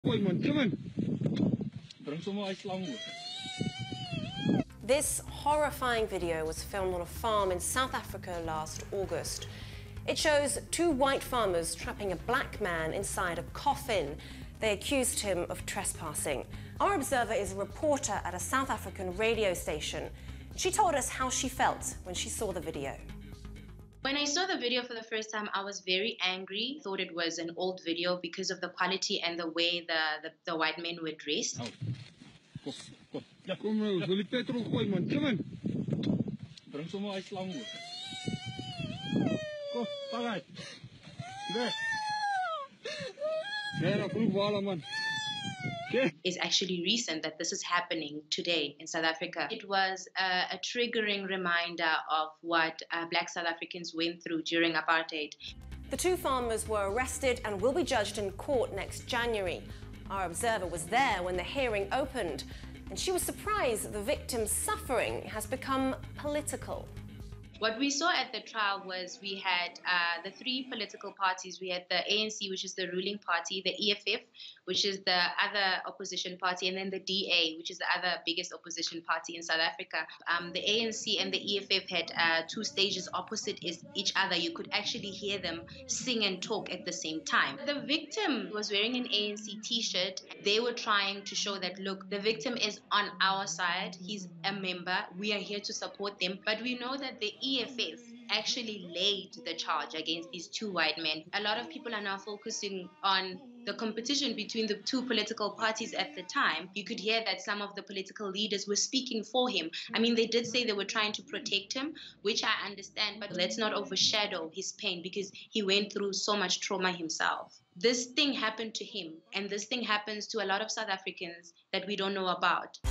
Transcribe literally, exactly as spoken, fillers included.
This horrifying video was filmed on a farm in South Africa last August. It shows two white farmers trapping a black man inside a coffin. They accused him of trespassing. Our observer is a reporter at a South African radio station. She told us how she felt when she saw the video. When I saw the video for the first time, I was very angry. I thought it was an old video because of the quality and the way the, the, the white men were dressed. It's actually recent that this is happening today in South Africa. It was a, a triggering reminder of what uh, black South Africans went through during apartheid. The two farmers were arrested and will be judged in court next January. Our observer was there when the hearing opened, and she was surprised that the victim's suffering has become political. What we saw at the trial was we had uh, the three political parties. We had the A N C, which is the ruling party, the E F F, which is the other opposition party, and then the D A, which is the other biggest opposition party in South Africa. Um, the A N C and the E F F had uh, two stages opposite each other. You could actually hear them sing and talk at the same time. The victim was wearing an A N C t-shirt. They were trying to show that, look, the victim is on our side. He's a member. We are here to support them. But we know that the E F F actually laid the charge against these two white men. A lot of people are now focusing on the competition between the two political parties at the time. You could hear that some of the political leaders were speaking for him. I mean, they did say they were trying to protect him, which I understand, but let's not overshadow his pain because he went through so much trauma himself. This thing happened to him, and this thing happens to a lot of South Africans that we don't know about.